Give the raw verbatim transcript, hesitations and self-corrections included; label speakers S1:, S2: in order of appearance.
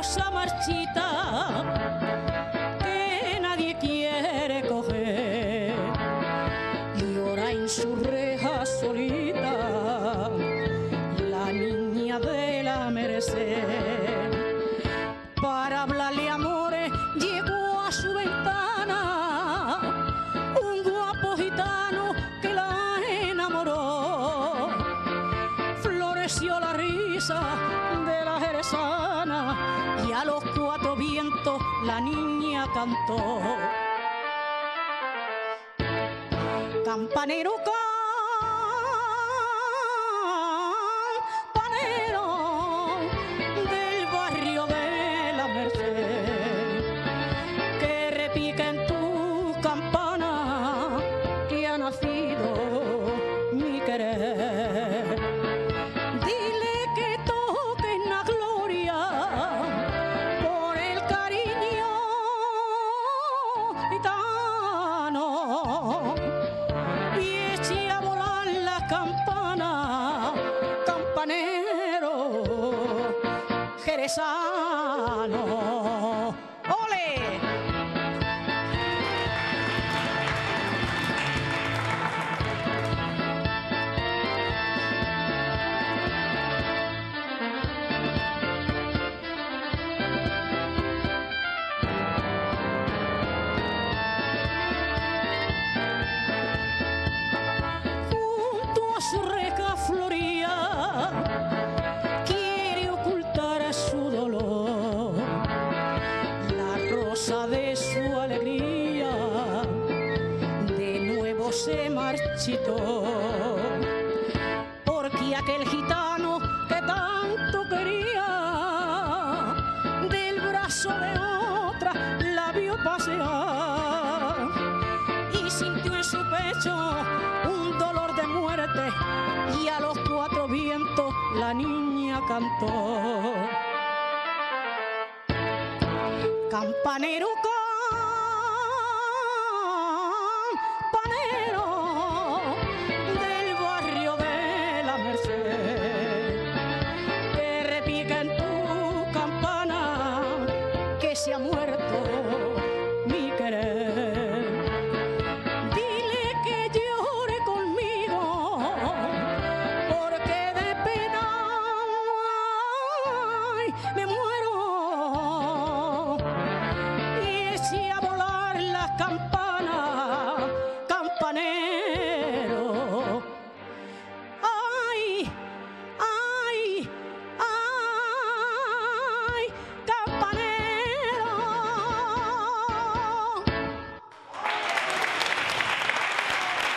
S1: rosa marchita que nadie quiere coger, llora en su reja solita la niña de la Merced. Para hablarle amores llegó a su ventana un guapo gitano que la enamoró. Floreció la risa de la jerezana y a los cuatro vientos la niña cantó. Campanero, campanero del barrio de la Merced, que repica en tu campana que ha nacido mi querer. Dile que toquen la gloria por el cariño gitano y eche a volar la campana, campanero jerezano. ¡Ole! Su reja floría quiere ocultar su dolor, la rosa de su alegría de nuevo se marchitó, porque aquel gitano que tanto quería del brazo de otra la vio pasear y sintió en su pecho un dolor de muerte y a los cuatro vientos la niña cantó. Campanero, campanero del barrio de la Merced, que repica en tu campana que se ha muerto